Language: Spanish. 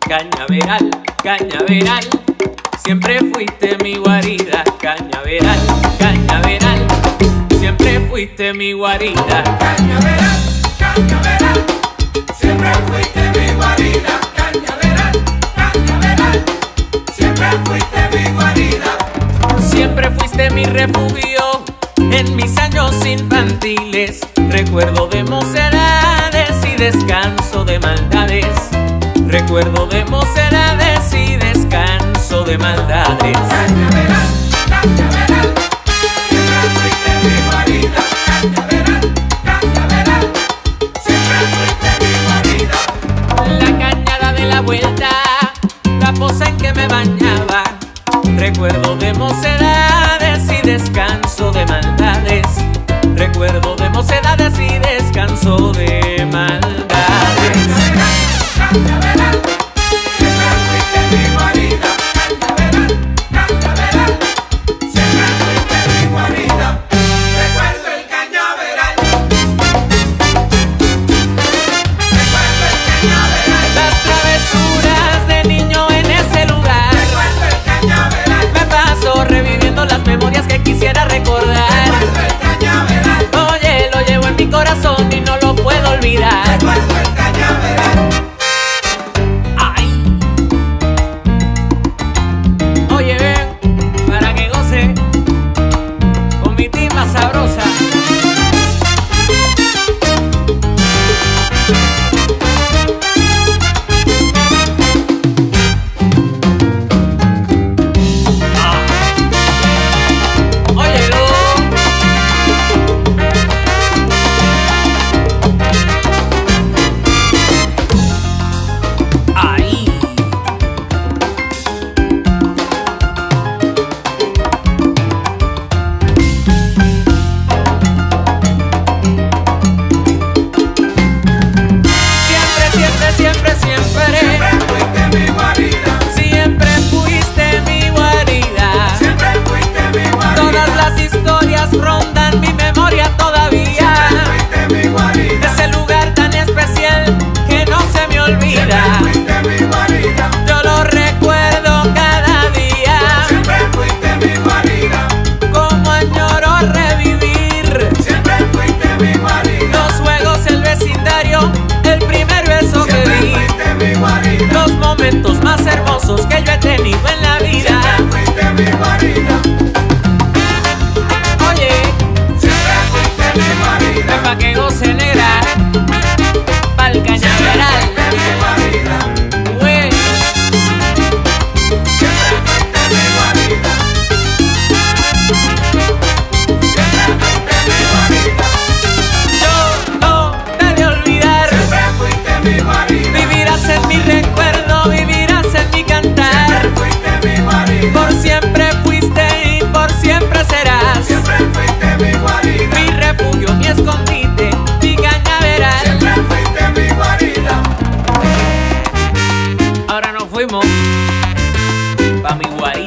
Cañaveral, cañaveral, siempre fuiste mi guarida. Cañaveral, cañaveral, siempre fuiste mi guarida. Cañaveral, cañaveral, siempre fuiste mi guarida. Cañaveral, cañaveral, siempre fuiste mi guarida. Siempre fuiste mi refugio en mis años infantiles, recuerdo de mocedades y descanso de maldades. Recuerdo de mocedades y descanso de maldades. Cañaveral, cañaveral, siempre fuiste mi guarida. Cañaveral, cañaveral, siempre fuiste mi guarida. La cañada de la vuelta, la poza en que me bañaba, recuerdo de mocedades y descanso de maldades. Recuerdo de mocedades y descanso de maldades. Cañaveral, siempre fuiste mi guarida. Cañaveral, cañaveral, siempre fuiste mi guarida. Recuerdo el cañaveral. Recuerdo el cañaveral. Las travesuras de niño en ese lugar. Recuerdo el cañaveral. Me paso reviviendo las memorias que quisiera recordar. Recuerdo el cañaveral. Oye, lo llevo en mi corazón y no lo puedo olvidar. Recuerdo el cañaveral. Ay. Oye, ven, para que goce con mi timba sabrosa. Óyelo. Ahí. Siempre, siempre, siempre, Siempre fuiste mi guarida. siempre fuiste mi guarida. Siempre fuiste mi guarida. Todas las historias rondan mi memoria todavía. Siempre fuiste mi guarida. Ese lugar tan especial que no se me olvida. Siempre fuiste mi guarida. Yo lo recuerdo cada día. Siempre fuiste mi guarida. Como añoro revivir Siempre fuiste mi guarida. los juegos, el vecindario, el primer beso que Siempre di, fuiste mi guarida. los momentos más hermosos que yo he tenido en la vida. Siempre fuiste mi guarida. Oye, Siempre fuiste mi guarida. ven pa' que goce negra, pa'l cañaveral. Siempre fuiste mi guarida. Güey, Siempre fuiste mi guarida. Siempre fuiste mi guarida. yo no te he de olvidar. Siempre fuiste mi guarida. Vivirás en mi recuerdo, vivirás en mi cantar. Siempre fuiste mi guarida. Por siempre fuiste y por siempre serás. Siempre fuiste mi guarida. Mi refugio, mi escondite, mi cañaveral. Siempre fuiste mi guarida. Ahora nos fuimos pa' mi guarida.